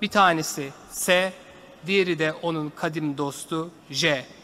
Bir tanesi S, diğeri de onun kadim dostu J.